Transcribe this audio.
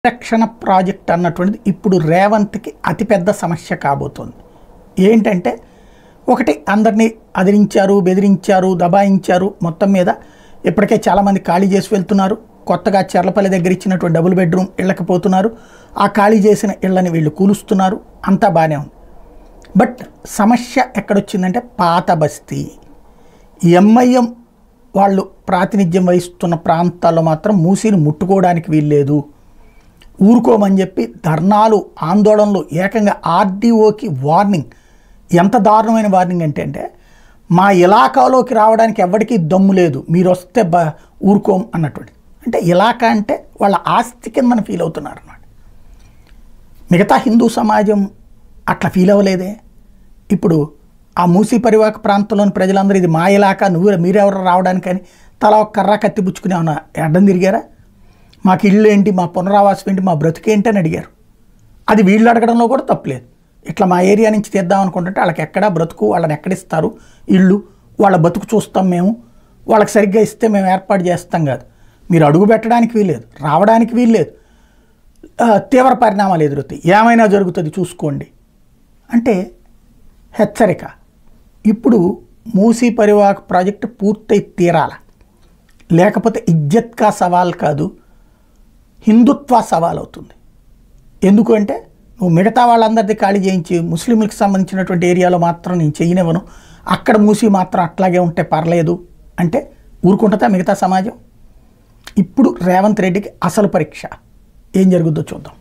రక్షణ ప్రాజెక్ట్ అన్నటువంటిది ఇప్పుడు రేవంత్కి అతిపెద్ద సమస్య కాబోతోంది. ఏంటంటే ఒకటి అందరినీ అదిరించారు, బెదిరించారు, దబాయించారు. మొత్తం మీద ఇప్పటికే చాలామంది ఖాళీ చేసి వెళ్తున్నారు. కొత్తగా చెర్లపల్లి దగ్గర ఇచ్చినటువంటి డబుల్ బెడ్రూమ్ ఇళ్ళకి పోతున్నారు. ఆ ఖాళీ చేసిన ఇళ్ళని వీళ్ళు కూలుస్తున్నారు. అంతా బాగానే ఉంది. బట్ సమస్య ఎక్కడొచ్చిందంటే పాత బస్తీ ఎంఐఎం వాళ్ళు ప్రాతినిధ్యం వహిస్తున్న ప్రాంతాల్లో మాత్రం మూసీని ముట్టుకోవడానికి వీల్లేదు, ఊరుకోమని చెప్పి ధర్నాలు, ఆందోళనలు, ఏకంగా ఆర్డీఓకి వార్నింగ్. ఎంత దారుణమైన వార్నింగ్ అంటే మా ఇలాకాలోకి రావడానికి ఎవరికీ దమ్ము లేదు, మీరు వస్తే ఊరుకోం అన్నటువంటి. అంటే ఇలాకా అంటే వాళ్ళ ఆస్తి కిందని ఫీల్ అవుతున్నారు అన్నమాట. మిగతా హిందూ సమాజం అట్లా ఫీల్ అవ్వలేదే. ఇప్పుడు ఆ మూసీ పరివాహక ప్రాంతంలోని ప్రజలందరూ ఇది మా ఇలాకా, మీరెవరు రావడానికని తల ఒక కర్ర కత్తిపుచ్చుకుని ఏమన్నా అడ్డం తిరిగారా? మాకు ఇల్లు ఏంటి, మా పునరావాసం ఏంటి, మా బ్రతుకేంటి అని అడిగారు. అది వీళ్ళు అడగడంలో కూడా తప్పులేదు. ఇట్లా మా ఏరియా నుంచి తీద్దాం అనుకుంటుంటే వాళ్ళకి ఎక్కడా బ్రతుకు, వాళ్ళని ఎక్కడిస్తారు ఇళ్ళు, వాళ్ళ బతుకు చూస్తాం మేము, వాళ్ళకి సరిగ్గా ఇస్తే మేము ఏర్పాటు చేస్తాం కాదు. మీరు అడుగు పెట్టడానికి వీల్లేదు, రావడానికి వీల్లేదు, తీవ్ర పరిణామాలు ఎదురుతాయి, ఏమైనా జరుగుతుంది చూసుకోండి అంటే హెచ్చరిక. ఇప్పుడు మూసీ పరివాహక ప్రాజెక్టు పూర్తయి తీరాల, లేకపోతే ఇజ్జత్ కా సవాల్ కాదు, హిందుత్వ సవాల్ అవుతుంది. ఎందుకు అంటే నువ్వు మిగతా వాళ్ళందరిది ఖాళీ చేయించి ముస్లింలకు సంబంధించినటువంటి ఏరియాలో మాత్రం నేను చేయనివ్వను, అక్కడ మూసి మాత్రం అట్లాగే ఉంటే పర్లేదు అంటే ఊరుకుంటుందా మిగతా సమాజం? ఇప్పుడు రేవంత్ రెడ్డికి అసలు పరీక్ష. ఏం జరుగుద్దో చూద్దాం.